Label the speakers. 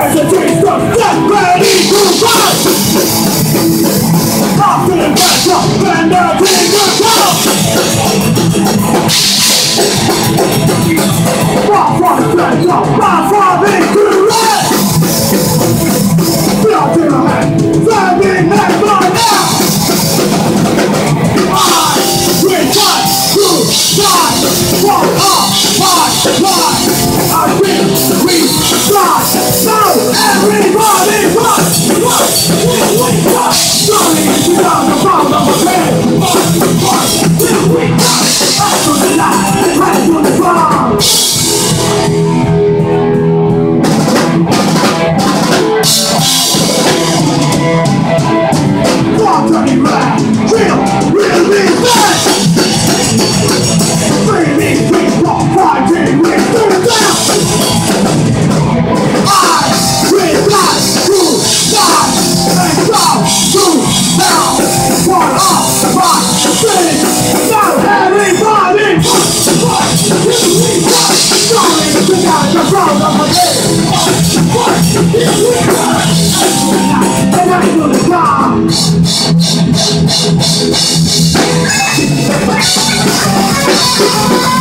Speaker 1: as the dreams of death ready to rise. I'm feeling better when the dreams are gone. Far from the treasure, far from victory. Blood to the head, serving never now. I will fight to die. Walk up my life. I will restart. Now everybody run. Slowly into down the road of a head. Till we die. Back to the light, back to the ground. Turning back, really bad. Dreaming, walk, fighting with the death. I will not to die and go to hell. One of my sins. Now everybody, going to down the road of my head. And I will die.